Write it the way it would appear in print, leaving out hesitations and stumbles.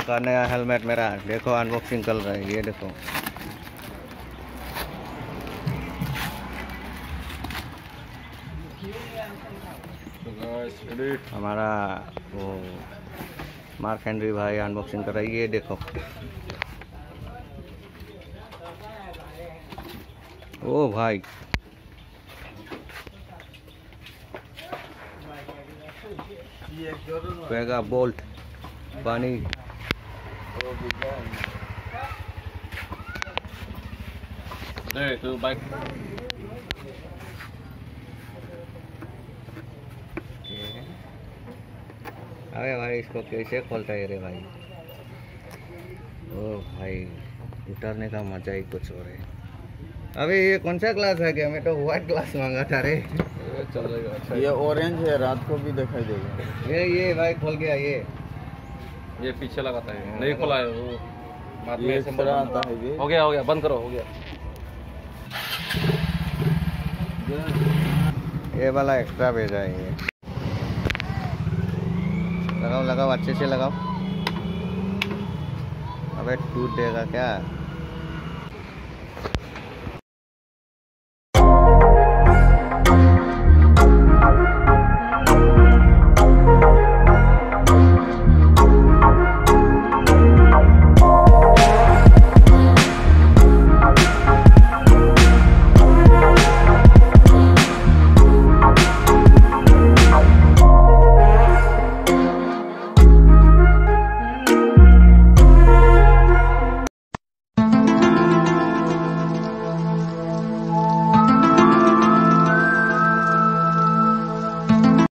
का नया हेलमेट मेरा देखो अनबॉक्सिंग कर रहा है। ये देखो हमारा वो मार्क हेनरी भाई अनबॉक्सिंग कर रहा है। ये देखो ओ भाई पेगा बोल्ट पानी तो बाइक अरे भाई इसको कैसे खोलता है रे भाई। ओ भाई उतरने का मजा ही कुछ और है। अबे ये कौन सा ग्लास है क्या? मैं तो व्हाइट ग्लास मांगा था रे। चलेगा। अच्छा ये ऑरेंज है, रात को भी दिखाई देगा। ये भाई खोल गया। ये पीछे लगाता है, नहीं खुला है वो बाद में ये ऐसे तरह आता है ये। हो गया बंद करो, हो गया। ये वाला एक्स्ट्रा भेजा है। ये लगाओ अच्छे से लगाओ। अबे टूट देगा क्या?